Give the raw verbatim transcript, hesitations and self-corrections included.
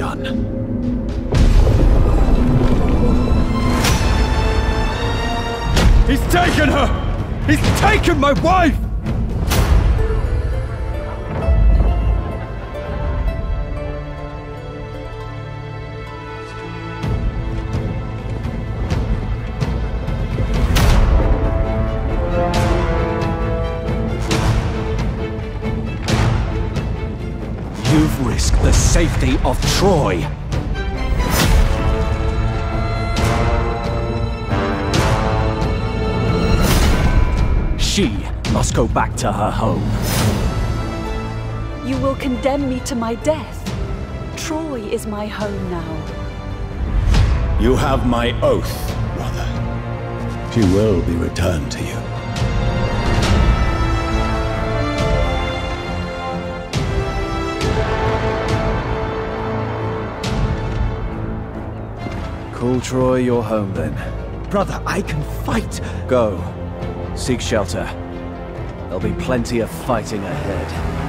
done. He's taken her! He's taken my wife! You've risked the safety of Troy. She must go back to her home. You will condemn me to my death. Troy is my home now. You have my oath, brother. She will be returned to you. Call Troy your home, then. Brother, I can fight! Go. Seek shelter. There'll be plenty of fighting ahead.